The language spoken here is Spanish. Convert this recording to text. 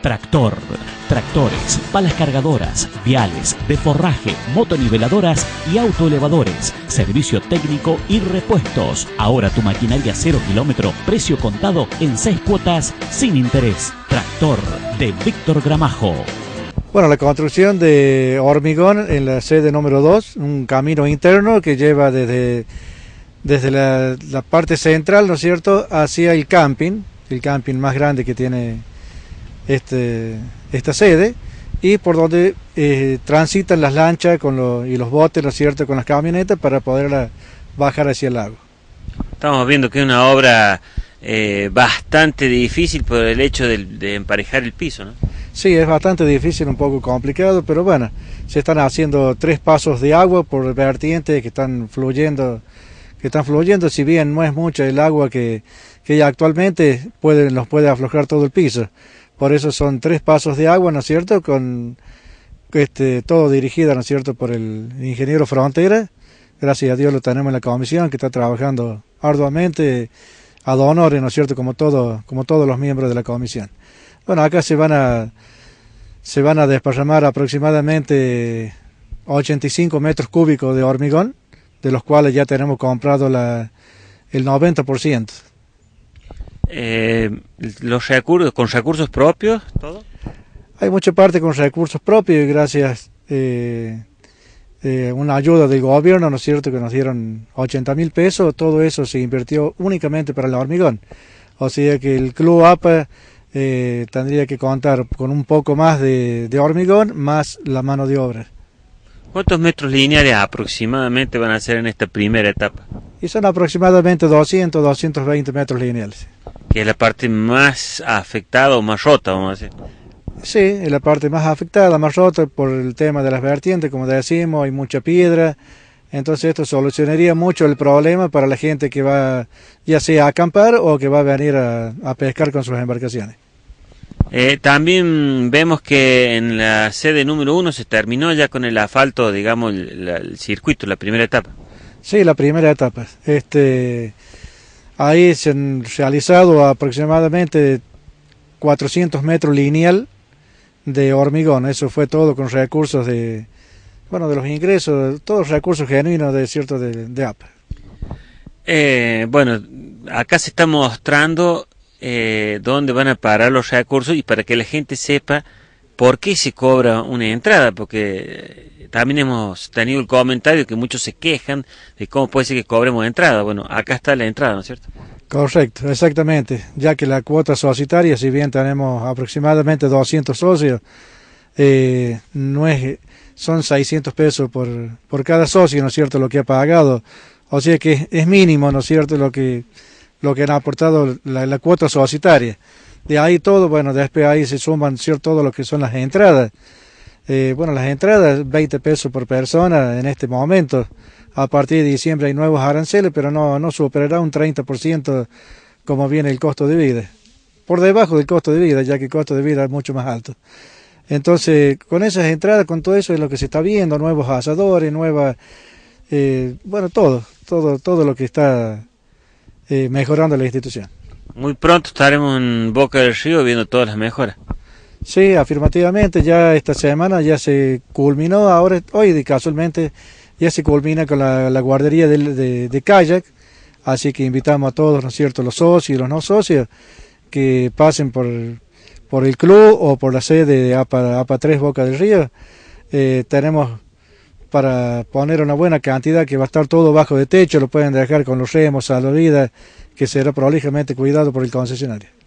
Tractor, tractores, palas cargadoras, viales, de forraje, motoniveladoras y autoelevadores, servicio técnico y repuestos. Ahora tu maquinaria 0 kilómetro, precio contado en 6 cuotas sin interés. Tractor de Víctor Gramajo. Bueno, la construcción de hormigón en la sede número 2, un camino interno que lleva desde la parte central, ¿no es cierto?, hacia el camping más grande que tiene esta sede, y por donde transitan las lanchas y los botes, ¿no es cierto?, con las camionetas para poderla bajar hacia el lago. Estamos viendo que es una obra bastante difícil por el hecho de emparejar el piso, ¿no? Sí, es bastante difícil, un poco complicado, pero bueno, se están haciendo 3 pasos de agua por vertientes que están fluyendo, si bien no es mucha el agua que ya actualmente los puede aflojar todo el piso. Por eso son 3 pasos de agua, ¿no es cierto?, con todo dirigido, ¿no es cierto?, por el ingeniero Frontera. Gracias a Dios lo tenemos en la comisión, que está trabajando arduamente, ad honorem, ¿no es cierto?, como todos los miembros de la comisión. Bueno, acá se van a desparramar aproximadamente 85 metros cúbicos de hormigón, de los cuales ya tenemos comprado el 90%. Los recursos, con recursos propios, todo. Hay mucha parte con recursos propios y gracias una ayuda del gobierno, ¿no es cierto?, que nos dieron 80.000 pesos, todo eso se invirtió únicamente para el hormigón. O sea que el Club APA tendría que contar con un poco más de hormigón, más la mano de obra. ¿Cuántos metros lineales aproximadamente van a ser en esta primera etapa? Y son aproximadamente 220 metros lineales. Que es la parte más afectada o más rota, vamos a decir. Sí, es la parte más afectada, más rota por el tema de las vertientes, como decimos, hay mucha piedra. Entonces esto solucionaría mucho el problema para la gente que va ya sea a acampar o que va a venir a pescar con sus embarcaciones. También vemos que en la sede número 1 se terminó ya con el asfalto, digamos, el circuito, la primera etapa. Sí, la primera etapa. Ahí se han realizado aproximadamente 400 metros lineal de hormigón. Eso fue todo con recursos de los ingresos, todos recursos genuinos de APA. Bueno, acá se está mostrando dónde van a parar los recursos y para que la gente sepa por qué se cobra una entrada, porque también hemos tenido el comentario que muchos se quejan de cómo puede ser que cobremos entrada. Bueno, acá está la entrada, ¿no es cierto? Correcto, exactamente, ya que la cuota societaria, si bien tenemos aproximadamente 200 socios, son 600 pesos por cada socio, ¿no es cierto?, lo que ha pagado. O sea que es mínimo, ¿no es cierto?, lo que han aportado la cuota societaria. De ahí todo, bueno, después ahí se suman, ¿cierto?, todo lo que son las entradas. Las entradas, 20 pesos por persona en este momento. A partir de diciembre hay nuevos aranceles, pero no superará un 30% como viene el costo de vida. Por debajo del costo de vida, ya que el costo de vida es mucho más alto. Entonces, con esas entradas, con todo eso es lo que se está viendo, nuevos asadores, todo lo que está mejorando la institución. Muy pronto estaremos en Boca del Río viendo todas las mejoras. Sí, afirmativamente, ya esta semana ya se culminó, hoy casualmente ya se culmina con la guardería de kayak, así que invitamos a todos, ¿no es cierto?, los socios y los no socios, que pasen por el club o por la sede de APA 3 Boca del Río. Tenemos para poner una buena cantidad que va a estar todo bajo de techo, lo pueden dejar con los remos, salvavidas, que será prolijamente cuidado por el concesionario.